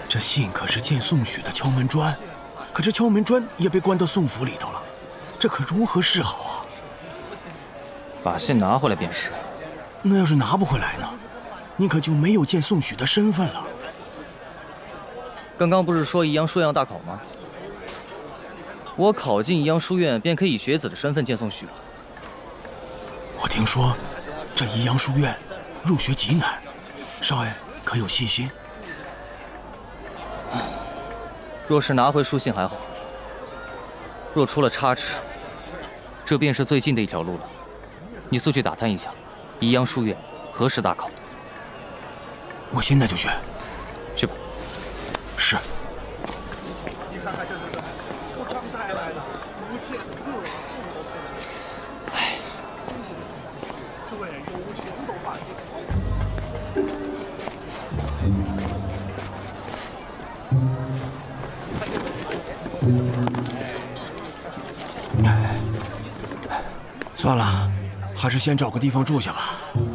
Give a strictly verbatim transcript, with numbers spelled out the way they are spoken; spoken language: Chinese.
这信可是见宋许的敲门砖，可这敲门砖也被关到宋府里头了，这可如何是好啊？ 把信拿回来便是。 那要是拿不回来呢？你可就没有见宋许的身份了。 刚刚不是说宜阳书院要大考吗？我考进宜阳书院，便可以以学子的身份见宋许了。 我听说，这宜阳书院入学极难，少爷可有细心？ 若是拿回书信还好，若出了差池，这便是最近的一条路了。你速去打探一下，宜阳书院何时大考？ 我现在就去。 去吧。 是。 唉。 算了，还是先找个地方住下吧。